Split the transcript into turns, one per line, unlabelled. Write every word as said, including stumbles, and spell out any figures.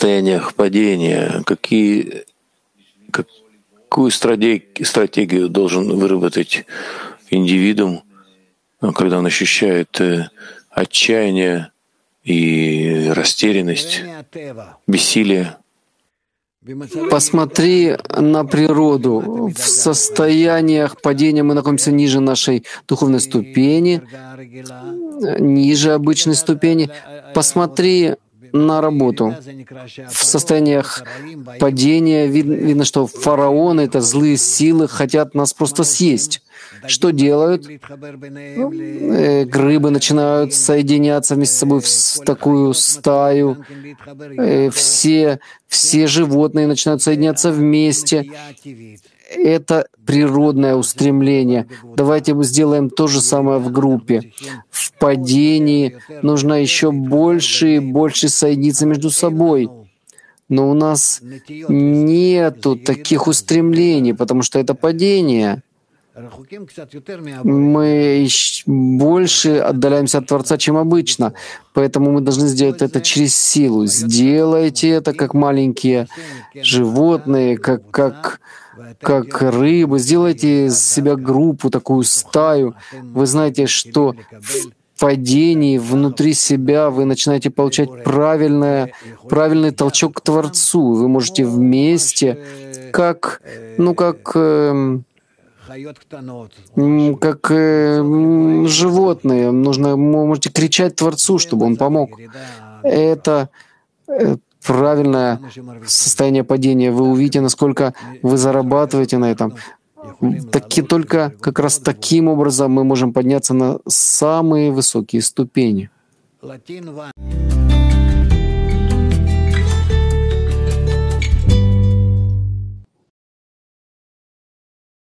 состояниях падения, какие, какую стратегию, стратегию должен выработать индивидуум, когда он ощущает отчаяние и растерянность, бессилие?
Посмотри на природу. В состояниях падения мы находимся ниже нашей духовной ступени, ниже обычной ступени. Посмотри на работу. В состояниях падения видно, видно, что фараоны, это злые силы, хотят нас просто съесть. Что делают? Э, рыбы начинают соединяться вместе с собой в такую стаю. Э, все, все животные начинают соединяться вместе. Это природное устремление. Давайте мы сделаем то же самое в группе. В падении нужно еще больше и больше соединиться между собой. Но у нас нету таких устремлений, потому что это падение. Мы больше отдаляемся от Творца, чем обычно. Поэтому мы должны сделать это через силу. Сделайте это как маленькие животные, как, как, как рыбы. Сделайте из себя группу, такую стаю. Вы знаете, что в падении внутри себя вы начинаете получать правильное, правильный толчок к Творцу. Вы можете вместе, как, ну, как... Э, как э, животные. Нужно, вы можете кричать Творцу, чтобы Он помог. Это э, правильное состояние падения. Вы увидите, насколько вы зарабатываете на этом. Таки, только как раз таким образом мы можем подняться на самые высокие ступени.